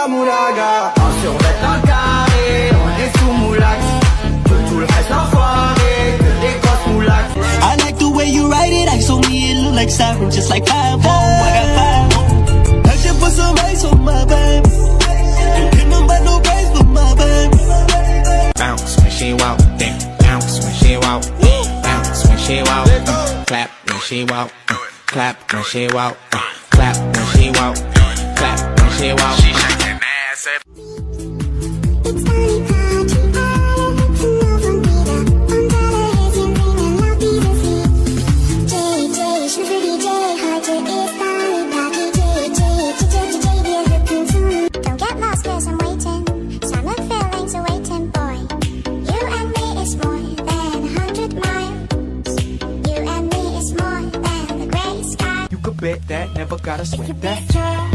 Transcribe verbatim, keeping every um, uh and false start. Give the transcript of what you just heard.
la moulaga. En survêt en carré, on est sous moulax. Que tout le reste enfoiré, que des grosses moulax. I like the way you write it, I saw me, it look like siren, just like five home, I got five home. I should put some ice on my baby. Don't give nobody no grace for my baby. Bounce when she walk, then bounce when she walk, bounce when she walk, uh, clap when she walk, uh, clap when she walk, uh, clap when she walk, clap when she walk. She shake that ass. It's only party hard to know from Peter. On television, bringing love Peter's heat. J J, sugar D J, hard to it's only party. J J, J J, J J, dear her consume. Don't get lost, cause I'm waiting. Summer feelings are waiting, boy. You and me is more than a hundred miles. You and me is more than the gray sky. You could bet that, never gotta sweat You that. bet your